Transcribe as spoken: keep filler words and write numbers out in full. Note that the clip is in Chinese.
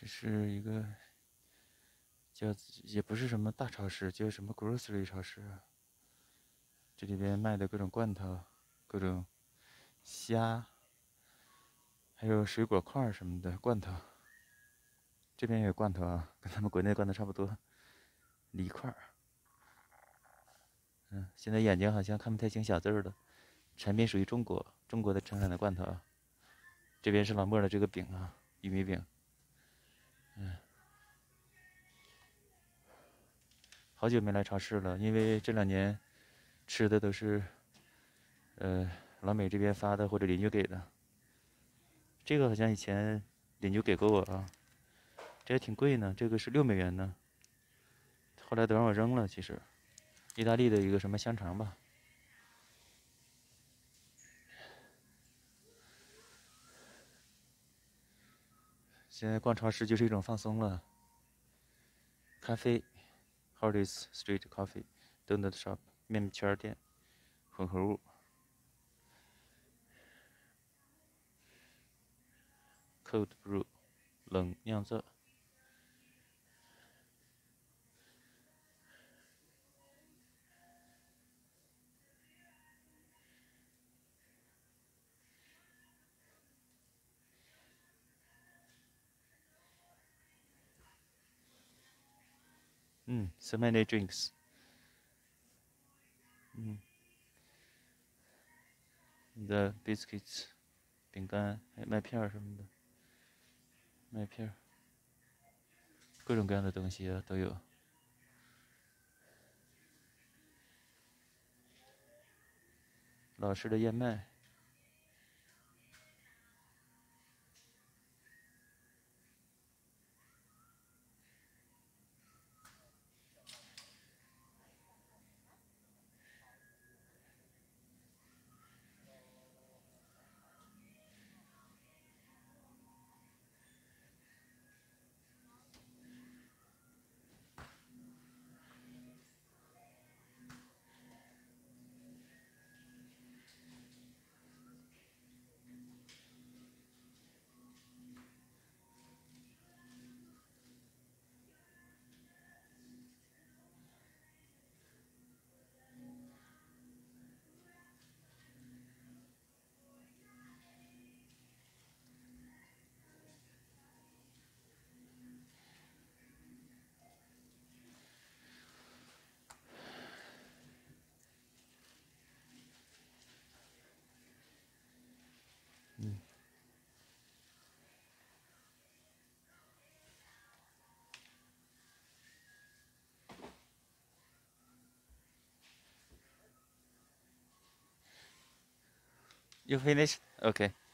这是一个叫也不是什么大超市，叫什么 grocery 超市啊。这里边卖的各种罐头，各种虾，还有水果块什么的罐头。这边也有罐头啊，跟他们国内罐头差不多，梨块。嗯，现在眼睛好像看不太清小字儿了。产品属于中国，中国的生产的罐头啊。这边是老莫的这个饼啊，玉米饼。嗯，好久没来超市了，因为这两年吃的都是呃老美这边发的或者邻居给的。这个好像以前邻居给过我啊，这还挺贵呢，这个是六美元呢。后来都让我扔了，其实。意大利的一个什么香肠吧。现在逛超市就是一种放松了。咖啡 ，Hardee's Street Coffee Donut Shop 面圈店，混合物。Cold Brew 冷酿造。嗯 ，so many drinks。嗯，the biscuits 饼干，还有麦片什么的，麦片，各种各样的东西啊都有。老式的燕麦。嗯。You finish? Okay.